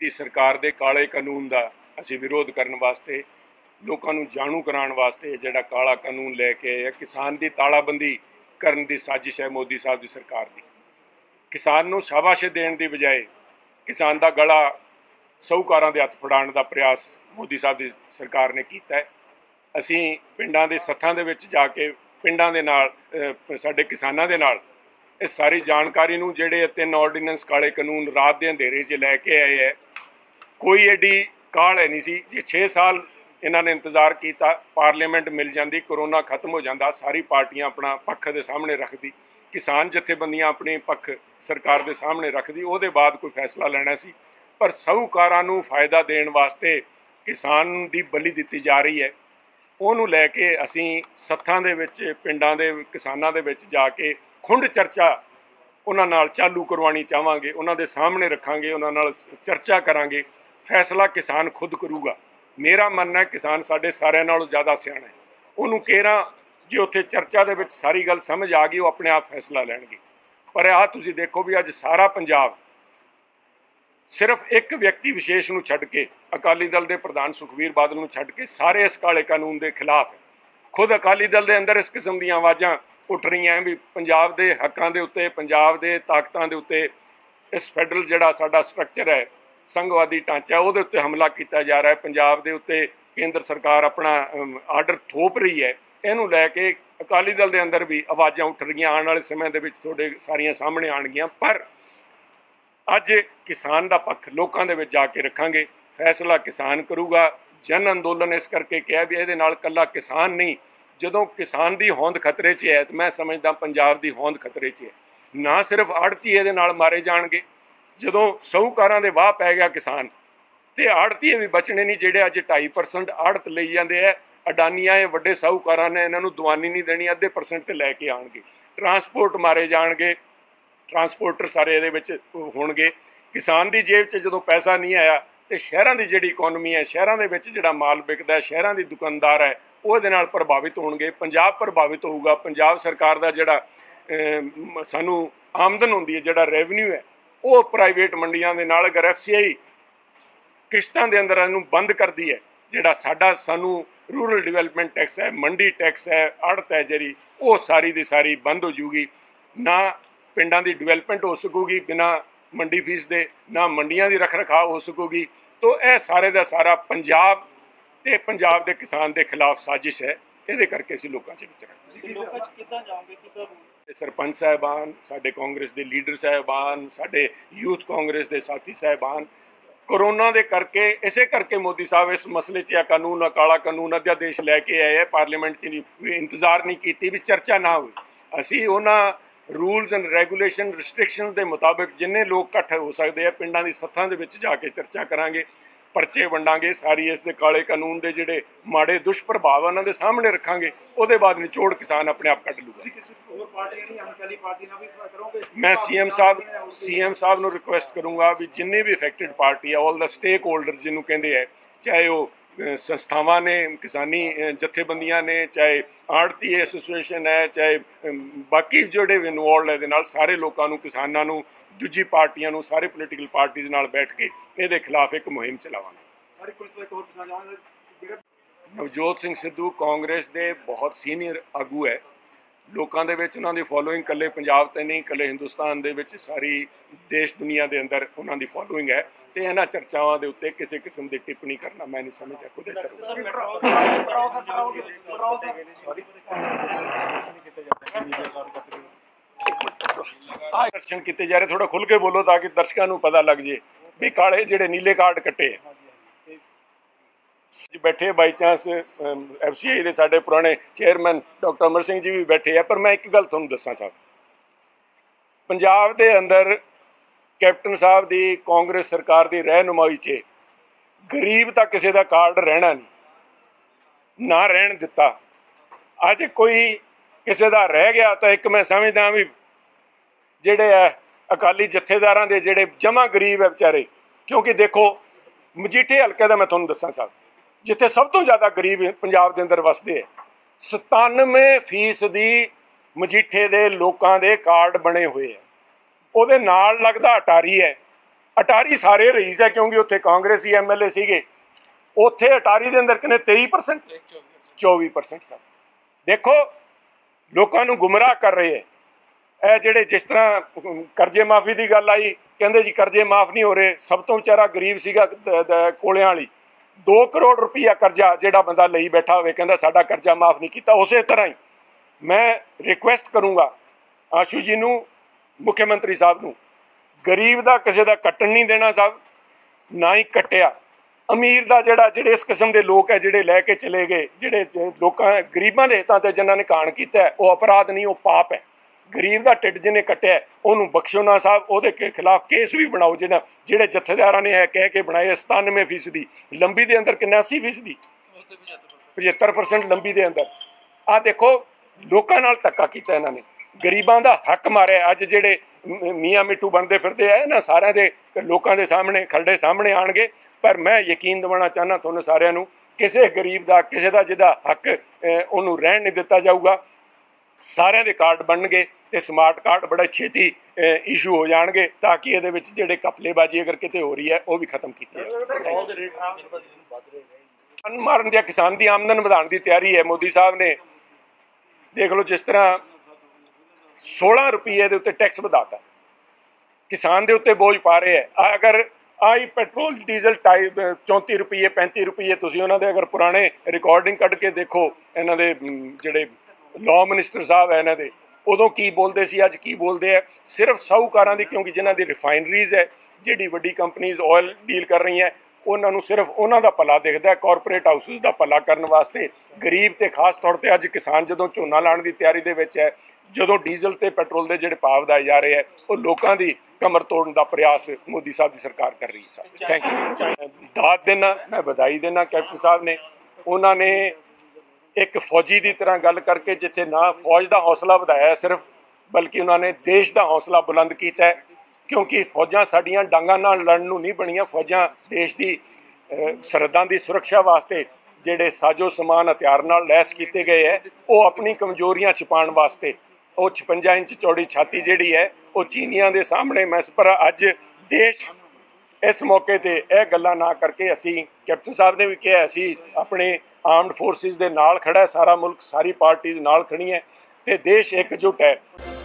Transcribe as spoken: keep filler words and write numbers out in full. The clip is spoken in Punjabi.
ਦੀ ਸਰਕਾਰ ਦੇ ਕਾਲੇ ਕਾਨੂੰਨ ਦਾ ਅਸੀਂ ਵਿਰੋਧ ਕਰਨ ਵਾਸਤੇ, ਲੋਕਾਂ ਨੂੰ ਜਾਣੂ ਕਰਾਉਣ ਵਾਸਤੇ ਜਿਹੜਾ ਕਾਲਾ ਕਾਨੂੰਨ ਲੈ ਕੇ ਆਏ, ਕਿਸਾਨ ਦੀ ਤਾਲਾਬੰਦੀ ਕਰਨ ਦੀ ਸਾਜ਼ਿਸ਼ ਹੈ ਮੋਦੀ ਸਾਹਿਬ ਦੀ ਸਰਕਾਰ ਦੀ। ਕਿਸਾਨ ਨੂੰ ਸ਼ਾਬਾਸ਼ ਦੇਣ ਦੀ ਬਜਾਏ ਕਿਸਾਨ ਦਾ ਗਲਾ ਸਾਹੂਕਾਰਾਂ ਦੇ ਹੱਥ ਫੜਾਉਣ ਦਾ ਪ੍ਰयास ਮੋਦੀ ਸਾਹਿਬ ਦੀ ਸਰਕਾਰ ਨੇ ਕੀਤਾ ਹੈ। ਅਸੀਂ ਪਿੰਡਾਂ ਦੇ ਸੱਥਾਂ ਦੇ ਵਿੱਚ ਜਾ ਕੇ ਪਿੰਡਾਂ ਦੇ ਨਾਲ ਸਾਡੇ ਕਿਸਾਨਾਂ ਦੇ ਨਾਲ ਇਸ ਸਾਰੀ ਜਾਣਕਾਰੀ ਨੂੰ ਜਿਹੜੇ ਤਿੰਨ ਆਰਡੀਨੈਂਸ ਕਾਲੇ ਕਾਨੂੰਨ ਰਾਤ ਦੇ ਅੰਧੇਰੇ 'ਚ ਲੈ ਕੇ ਆਏ ਹੈ। ਕੋਈ ਐਡੀ ਕਾਹਲ ਹੈ ਨਹੀਂ ਸੀ। ਜੇ ਛੇ ਸਾਲ ਇਹਨਾਂ ਨੇ ਇੰਤਜ਼ਾਰ ਕੀਤਾ, ਪਾਰਲੀਮੈਂਟ ਮਿਲ ਜਾਂਦੀ, ਕਰੋਨਾ ਖਤਮ ਹੋ ਜਾਂਦਾ, ਸਾਰੀ ਪਾਰਟੀਆਂ ਆਪਣਾ ਪੱਖ ਦੇ ਸਾਹਮਣੇ ਰੱਖਦੀ, ਕਿਸਾਨ ਜਥੇਬੰਦੀਆਂ ਆਪਣੇ ਪੱਖ ਸਰਕਾਰ ਦੇ ਸਾਹਮਣੇ ਰੱਖਦੀ, ਉਹਦੇ ਬਾਅਦ ਕੋਈ ਫੈਸਲਾ ਲੈਣਾ ਸੀ। ਪਰ ਸਾਹੂਕਾਰਾਂ ਨੂੰ ਫਾਇਦਾ ਦੇਣ ਵਾਸਤੇ ਕਿਸਾਨ ਦੀ ਬਲੀ ਦਿੱਤੀ ਜਾ ਰਹੀ ਹੈ। ਉਹਨੂੰ ਲੈ ਕੇ ਅਸੀਂ ਸੱਥਾਂ ਦੇ ਵਿੱਚ ਪਿੰਡਾਂ ਦੇ ਕਿਸਾਨਾਂ ਦੇ ਵਿੱਚ ਜਾ ਕੇ ਖੁੰਡ ਚਰਚਾ ਉਹਨਾਂ ਨਾਲ ਚਾਲੂ ਕਰਵਾਉਣੀ ਚਾਹਾਂਗੇ, ਉਹਨਾਂ ਦੇ ਸਾਹਮਣੇ ਰੱਖਾਂਗੇ, ਉਹਨਾਂ ਨਾਲ ਚਰਚਾ ਕਰਾਂਗੇ। ਫੈਸਲਾ ਕਿਸਾਨ ਖੁਦ ਕਰੂਗਾ। ਮੇਰਾ ਮੰਨਣਾ ਹੈ ਕਿਸਾਨ ਸਾਡੇ ਸਾਰਿਆਂ ਨਾਲੋਂ ਜ਼ਿਆਦਾ ਸਿਆਣਾ ਹੈ। ਉਹਨੂੰ ਕਿਹੜਾ ਜੇ ਉੱਥੇ ਚਰਚਾ ਦੇ ਵਿੱਚ ਸਾਰੀ ਗੱਲ ਸਮਝ ਆ ਗਈ, ਉਹ ਆਪਣੇ ਆਪ ਫੈਸਲਾ ਲੈਣਗੇ। ਪਰ ਆਹ ਤੁਸੀਂ ਦੇਖੋ ਵੀ ਅੱਜ ਸਾਰਾ ਪੰਜਾਬ ਸਿਰਫ ਇੱਕ ਵਿਅਕਤੀ ਵਿਸ਼ੇਸ਼ ਨੂੰ ਛੱਡ ਕੇ, ਅਕਾਲੀ ਦਲ ਦੇ ਪ੍ਰਧਾਨ ਸੁਖਬੀਰ ਬਾਦਲ ਨੂੰ ਛੱਡ ਕੇ ਸਾਰੇ ਇਸ ਕਾਲੇ ਕਾਨੂੰਨ ਦੇ ਖਿਲਾਫ ਹੈ। ਖੁਦ ਅਕਾਲੀ ਦਲ ਦੇ ਅੰਦਰ ਇਸ ਕਿਸਮ ਦੀਆਂ ਆਵਾਜ਼ਾਂ ਉੱਠ ਰਹੀਆਂ ਵੀ ਪੰਜਾਬ ਦੇ ਹੱਕਾਂ ਦੇ ਉੱਤੇ, ਪੰਜਾਬ ਦੇ ਤਾਕਤਾਂ ਦੇ ਉੱਤੇ, ਇਸ ਫੈਡਰਲ ਜਿਹੜਾ ਸਾਡਾ ਸਟਰਕਚਰ ਹੈ, ਸੰਘਵਾਦੀ ਢਾਂਚਾ, ਉਹਦੇ ਉੱਤੇ ਹਮਲਾ ਕੀਤਾ ਜਾ ਰਿਹਾ ਹੈ। ਪੰਜਾਬ ਦੇ ਉੱਤੇ ਕੇਂਦਰ ਸਰਕਾਰ ਆਪਣਾ ਆਰਡਰ ਥੋਪ ਰਹੀ ਹੈ। ਇਹਨੂੰ ਲੈ ਕੇ ਅਕਾਲੀ ਦਲ ਦੇ ਅੰਦਰ ਵੀ ਆਵਾਜ਼ਾਂ ਉੱਠ ਰਹੀਆਂ। ਆਉਣ ਵਾਲੇ ਸਮੇਂ ਦੇ ਵਿੱਚ ਤੁਹਾਡੇ ਸਾਰੀਆਂ ਸਾਹਮਣੇ ਆਉਣਗੀਆਂ। ਪਰ ਅੱਜ ਕਿਸਾਨ ਦਾ ਪੱਖ ਲੋਕਾਂ ਦੇ ਵਿੱਚ ਜਾ ਕੇ ਰੱਖਾਂਗੇ। ਫੈਸਲਾ ਕਿਸਾਨ ਕਰੂਗਾ। ਜਨ ਅੰਦੋਲਨ ਇਸ ਕਰਕੇ ਕਿਹਾ ਵੀ ਇਹਦੇ ਨਾਲ ਇਕੱਲਾ ਕਿਸਾਨ ਨਹੀਂ, ਜਦੋਂ ਕਿਸਾਨ ਦੀ ਹੋਂਦ ਖਤਰੇ 'ਚ ਹੈ ਤਾਂ ਮੈਂ ਸਮਝਦਾ ਪੰਜਾਬ ਦੀ ਹੋਂਦ ਖਤਰੇ 'ਚ ਹੈ। ਨਾ ਸਿਰਫ ਆੜ੍ਹਤੀ ਇਹਦੇ ਨਾਲ ਮਾਰੇ ਜਾਣਗੇ, ਜਦੋਂ ਸਾਹੂਕਾਰਾਂ ਦੇ ਵਾਹ ਪੈ ਗਿਆ ਕਿਸਾਨ ਤੇ ਆੜ੍ਹਤੀਏ ਵੀ ਬਚਣੇ ਨਹੀਂ, ਜਿਹੜੇ ਅੱਜ ਢਾਈ ਪਰਸੈਂਟ ਆੜ੍ਹਤ ਲਈ ਜਾਂਦੇ ਹੈ। ਅਡਾਨੀਆਂ ਇਹ ਵੱਡੇ ਸਾਹੂਕਾਰਾਂ ਨੇ ਇਹਨਾਂ ਨੂੰ ਦਵਾਨੀ ਨਹੀਂ ਦੇਣੀ, ਅੱਧੇ ਪਰਸੈਂਟ 'ਤੇ ਲੈ ਕੇ ਆਉਣਗੇ। ਟਰਾਂਸਪੋਰਟ ਮਾਰੇ ਜਾਣਗੇ, ਟਰਾਂਸਪੋਰਟਰ ਸਾਰੇ ਇਹਦੇ ਵਿੱਚ ਹੋਣਗੇ। ਕਿਸਾਨ ਦੀ ਜੇਬ 'ਚ ਜਦੋਂ ਪੈਸਾ ਨਹੀਂ ਆਇਆ ਤੇ ਸ਼ਹਿਰਾਂ ਦੀ ਜਿਹੜੀ ਇਕੋਨਮੀ ਹੈ, ਸ਼ਹਿਰਾਂ ਦੇ ਵਿੱਚ ਜਿਹੜਾ ਮਾਲ ਵਿਕਦਾ ਹੈ, ਸ਼ਹਿਰਾਂ ਦੀ ਦੁਕਾਨਦਾਰ ਹੈ, ਉਹ ਇਹਦੇ ਨਾਲ ਪ੍ਰਭਾਵਿਤ ਹੋਣਗੇ। ਪੰਜਾਬ ਪ੍ਰਭਾਵਿਤ ਹੋਊਗਾ। ਪੰਜਾਬ ਸਰਕਾਰ ਦਾ ਜਿਹੜਾ ਸਾਨੂੰ ਆਮਦਨ ਹੁੰਦੀ ਹੈ, ਜਿਹੜਾ ਰੈਵਨਿਊ ਹੈ, ਉਹ ਪ੍ਰਾਈਵੇਟ ਮੰਡੀਆਂ ਦੇ ਨਾਲ ਅਗਰ ਐਫ ਸੀ ਆਈ ਕਿਸ਼ਤਾਂ ਦੇ ਅੰਦਰ ਇਹਨੂੰ ਬੰਦ ਕਰਦੀ ਹੈ, ਜਿਹੜਾ ਸਾਡਾ ਸਾਨੂੰ ਰੂਰਲ ਡਿਵੈਲਪਮੈਂਟ ਟੈਕਸ ਹੈ, ਮੰਡੀ ਟੈਕਸ ਹੈ, ਆੜ੍ਹਤ ਹੈ ਜਿਹੜੀ, ਉਹ ਸਾਰੀ ਦੀ ਸਾਰੀ ਬੰਦ ਹੋ ਜੂਗੀ। ਨਾ ਪਿੰਡਾਂ ਦੀ ਡਿਵੈਲਪਮੈਂਟ ਹੋ ਸਕੂਗੀ ਬਿਨਾਂ ਮੰਡੀ ਫੀਸ ਦੇ, ਨਾ ਮੰਡੀਆਂ ਦੀ ਰੱਖ ਰਖਾਅ ਹੋ ਸਕੂਗੀ। ਤੋ ਇਹ ਸਾਰੇ ਦਾ ਸਾਰਾ ਪੰਜਾਬ ਤੇ ਪੰਜਾਬ ਦੇ ਕਿਸਾਨ ਦੇ ਖਿਲਾਫ ਸਾਜ਼ਿਸ਼ ਹੈ। ਇਹਦੇ ਕਰਕੇ ਅਸੀਂ ਲੋਕਾਂ 'ਚ ਵਿਚਰਾਂਗੇ। ਸਰਪੰਚ ਸਾਹਿਬਾਨ, ਸਾਡੇ ਕਾਂਗਰਸ ਦੇ ਲੀਡਰ ਸਾਹਿਬਾਨ, ਸਾਡੇ ਯੂਥ ਕਾਂਗਰਸ ਦੇ ਸਾਥੀ ਸਾਹਿਬਾਨ, ਕਰੋਨਾ ਦੇ ਕਰਕੇ ਇਸੇ ਕਰਕੇ ਮੋਦੀ ਸਾਹਿਬ ਇਸ ਮਸਲੇ 'ਚ ਇਹ ਕਾਨੂੰਨ, ਕਾਲਾ ਕਾਨੂੰਨ ਅਧਿਆਦੇਸ਼ ਲੈ ਕੇ ਆਏ ਹੈ। ਪਾਰਲੀਮੈਂਟ 'ਚ ਨਹੀਂ ਇੰਤਜ਼ਾਰ ਨਹੀਂ ਕੀਤੀ ਵੀ ਚਰਚਾ ਨਾ ਹੋਈ। ਅਸੀਂ ਉਹਨਾਂ ਰੂਲਸ ਐਂਡ ਰੈਗੂਲੇਸ਼ਨ ਰਿਸਟ੍ਰਿਕਸ਼ਨ ਦੇ ਮੁਤਾਬਿਕ ਜਿੰਨੇ ਲੋਕ ਇਕੱਠ ਹੋ ਸਕਦੇ ਆ ਪਿੰਡਾਂ ਦੀ ਸੱਥਾਂ ਦੇ ਵਿੱਚ ਜਾ ਕੇ ਚਰਚਾ ਕਰਾਂਗੇ, ਪਰਚੇ ਵੰਡਾਂਗੇ, ਸਾਰੀ ਇਸ ਦੇ ਕਾਲੇ ਕਾਨੂੰਨ ਦੇ ਜਿਹੜੇ ਮਾੜੇ ਦੁਸ਼ਪ੍ਰਭਾਵ ਉਹਨਾਂ ਦੇ ਸਾਹਮਣੇ ਰੱਖਾਂਗੇ। ਉਹਦੇ ਬਾਅਦ ਨਿਚੋੜ ਕਿਸਾਨ ਆਪਣੇ ਆਪ ਕੱਢ ਲੂਗਾ। ਮੈਂ ਸੀ ਐਮ ਸਾਹਿਬ ਸੀ ਐਮ ਸਾਹਿਬ ਨੂੰ ਰਿਕੁਐਸਟ ਕਰੂੰਗਾ ਵੀ ਜਿੰਨੇ ਵੀ ਅਫੈਕਟਡ ਪਾਰਟੀ ਆ, ਆਲ ਦਾ ਸਟੇਕ ਹੋਲਡਰਸ ਜਿਹਨੂੰ ਕਹਿੰਦੇ ਹੈ, ਚਾਹੇ ਉਹ ਸੰਸਥਾਵਾਂ ਨੇ, ਕਿਸਾਨੀ ਜਥੇਬੰਦੀਆਂ ਨੇ, ਚਾਹੇ ਆੜ੍ਹਤੀ ਐਸੋਸੀਏਸ਼ਨ ਹੈ, ਚਾਹੇ ਬਾਕੀ ਜਿਹੜੇ ਇਨਵੋਲਡ ਇਹਦੇ ਨਾਲ, ਸਾਰੇ ਲੋਕਾਂ ਨੂੰ, ਕਿਸਾਨਾਂ ਨੂੰ, ਦੂਜੀ ਪਾਰਟੀਆਂ ਨੂੰ, ਸਾਰੇ ਪੋਲੀਟੀਕਲ ਪਾਰਟੀਜ਼ ਨਾਲ ਬੈਠ ਕੇ ਇਹਦੇ ਖਿਲਾਫ ਇੱਕ ਮੁਹਿੰਮ ਚਲਾਵਾਂਗੇ। ਨਵਜੋਤ ਸਿੰਘ ਸਿੱਧੂ ਕਾਂਗਰਸ ਦੇ ਬਹੁਤ ਸੀਨੀਅਰ ਆਗੂ ਹੈ। ਲੋਕਾਂ ਦੇ ਵਿੱਚ ਉਹਨਾਂ ਦੀ ਫੋਲੋਇੰਗ ਇਕੱਲੇ ਪੰਜਾਬ 'ਤੇ ਨਹੀਂ, ਇਕੱਲੇ ਹਿੰਦੁਸਤਾਨ ਦੇ ਵਿੱਚ ਸਾਰੀ ਦੇਸ਼ ਦੁਨੀਆ ਦੇ ਅੰਦਰ ਉਹਨਾਂ ਦੀ ਫੋਲੋਇੰਗ ਹੈ। ਤੇ ਇਹਨਾਂ ਚਰਚਾਵਾਂ ਦੇ ਉੱਤੇ ਕਿਸੇ ਕਿਸਮ ਦੀ ਟਿੱਪਣੀ ਕਰਨਾ ਮੈਂ ਨਹੀਂ ਸਮਝਦਾ ਕੋਈ ਦਰਸ਼ਨ ਕੀਤੇ ਜਾ ਰਹੇ। ਥੋੜਾ ਖੁੱਲ ਕੇ ਬੋਲੋ ਤਾਂ ਕਿ ਦਰਸ਼ਕਾਂ ਨੂੰ ਪਤਾ ਲੱਗ ਜੇ ਵੀ ਕਾਲੇ ਜਿਹੜੇ ਨੀਲੇ ਕਾਰਡ ਕੱਟੇ ਬੈਠੇ। ਬਾਈ ਚਾਂਸ ਐਫ ਸੀ ਆਈ ਦੇ ਸਾਡੇ ਪੁਰਾਣੇ ਚੇਅਰਮੈਨ ਡਾਕਟਰ ਅਮਰ ਸਿੰਘ ਜੀ ਵੀ ਬੈਠੇ ਆ। ਪਰ ਮੈਂ ਇੱਕ ਗੱਲ ਤੁਹਾਨੂੰ ਦੱਸਾਂ ਸਾਹਿਬ, ਪੰਜਾਬ ਦੇ ਅੰਦਰ ਕੈਪਟਨ ਸਾਹਿਬ ਦੀ ਕਾਂਗਰਸ ਸਰਕਾਰ ਦੀ ਰਹਿਨੁਮਾਈ 'ਚ ਗਰੀਬ ਤਾਂ ਕਿਸੇ ਦਾ ਕਾਰਡ ਰਹਿਣਾ ਨਹੀਂ, ਨਾ ਰਹਿਣ ਦਿੱਤਾ। ਅੱਜ ਕੋਈ ਕਿਸੇ ਦਾ ਰਹਿ ਗਿਆ ਤਾਂ ਇੱਕ ਮੈਂ ਸਮਝਦਾ ਵੀ ਜਿਹੜੇ ਹੈ ਅਕਾਲੀ ਜਥੇਦਾਰਾਂ ਦੇ ਜਿਹੜੇ ਜਮਾਂ ਗਰੀਬ ਹੈ ਵਿਚਾਰੇ। ਕਿਉਂਕਿ ਦੇਖੋ ਮਜੀਠੇ ਹਲਕੇ ਦਾ ਮੈਂ ਤੁਹਾਨੂੰ ਦੱਸਾਂ ਸਾਹਿਬ, ਜਿੱਥੇ ਸਭ ਤੋਂ ਜ਼ਿਆਦਾ ਗਰੀਬ ਪੰਜਾਬ ਦੇ ਅੰਦਰ ਵਸਦੇ ਹੈ, ਸਤਾਨਵੇਂ ਫੀਸਦੀ ਮਜੀਠੇ ਦੇ ਲੋਕਾਂ ਦੇ ਕਾਰਡ ਬਣੇ ਹੋਏ ਹੈ। ਉਹਦੇ ਨਾਲ ਲੱਗਦਾ ਅਟਾਰੀ ਹੈ, अटारी सारे रईस है क्योंकि उत्थे कांग्रेसी एम एल ए सीगे, उत्थे अटारी के अंदर कितने तेई परसेंट चौबी परसेंट सन। देखो लोगों को गुमराह कर रहे हैं ਇਹ ਜਿਹੜੇ जिस तरह करजे माफ़ी की गल आई, कहते जी करजे माफ़ नहीं हो रहे, सब तो बेचारा गरीब सीगा कोलियां वाली दो करोड़ रुपया करजा ਜਿਹੜਾ बंदा ਲਈ बैठा होवे कहता साडा करजा माफ़ नहीं किया। उस तरह ही मैं रिक्वेस्ट करूँगा आशू जी नूं, मुख्यमंत्री साहब नूं, गरीब का किसी का कट्टन नहीं देना साहब, ना ही कट्टिया। अमीर का जिहड़ा जिहड़े इस किस्म के लोग है जिहड़े लैके चले गए, जिहड़े लोकां गरीबां दे हितां ते जिन्हां ने कान कीता है, वो अपराध नहीं, वो पाप है। गरीब का ढिड जिन्हें कट्टिया उन्होंने बख्शो ना साहब, वो खिलाफ केस भी बनाओ जिन्हें जिहड़े जत्थेदारां ने है कह के बनाए सतानवे फीसदी लंबी के अंदर किन्ना अस्सी फीसदी पचहत्तर परसेंट लंबी के अंदर। आ देखो लोगों नाल धक्का कीता इन्हां ने, गरीबां दा हक मारिया। अज जिहड़े मियाँ मिट्ठू बनते फिरते है ना सारिਆਂ ਦੇ लोगों के सामने खरड़े सामने आएंगे, पर मैं यकीन दिवाना चाहना तुहानूं सारिਆਂ ਨੂੰ किसी गरीब का किसी का जिहदा हक उन्होंने रहन नहीं दिता जाऊगा। सारिਆਂ ਦੇ कार्ड बनणगे ते स्मार्ट कार्ड बड़ा छेती इशू हो जाएंगे ताकि ये जिहड़े कपलेबाजी अगर किते हो रही है वो भी खत्म की जाए। मारन दिया किसान की आमदन बढ़ाने की तैयारी है मोदी साहब ने। देख लो जिस तरह सोलह रुपये के उत्ते टैक्स बढ़ाता, किसान के उत्ते बोझ पा रहे हैं। अगर आई पेट्रोल डीजल टाइप चौंती रुपये पैंती रुपये तुसीं उन्हां दे अगर पुराने रिकॉर्डिंग कढ़ के देखो, इन्हां दे जिहड़े लॉ मिनिस्टर साहब है इन्हां दे उदों की बोलते सी अज की बोलते हैं। सिर्फ साहूकारां दी, क्योंकि जिन्हां दी रिफाइनरीज है, जिहड़ी वड्डी कंपनीज ऑयल डील कर रही हैं, उन्हां नूं सिर्फ उन्हां दा भला दिखदा है। कॉरपोरेट हाउसिस दा भला करन वास्ते गरीब ते खास तौर पर अज किसान जदों झोना लाउण दी तैयारी दे विच है, जदों डीजल ते पेट्रोल के जिहड़े भाव वधाए जा रहे हैं, वो लोगों की कमर तोड़न का प्रयास मोदी साहब की सरकार कर रही है। Thank you. दाद देना, मैं बधाई देना कैप्टन साहब ने, उन्होंने एक फौजी की तरह गल करके जिथे ना फौज का हौसला बढ़ाया सिर्फ, बल्कि उन्होंने देश का हौसला बुलंद किया है। क्योंकि फौजां साडियां डांगां नाल लड़न नूं नहीं बणियां, फौजां देश की सरहदां की सुरक्षा वास्ते जिहड़े साजो समान हथियार नाल लैस किए गए है, वो अपनी कमजोरियां छिपाउण वास्ते वो छपंजा इंच चौड़ी छाती जिहड़ी है वो चीनियां दे सामने मैस पर अज देश इस मौके ते यह गल्लां ना करके असी कैप्टन साहब ने भी कहा असी अपने आर्मड फोर्सिस दे नाल खड़ा है, सारा मुल्क सारी पार्टीज नाल खड़ी है ते देश एकजुट है।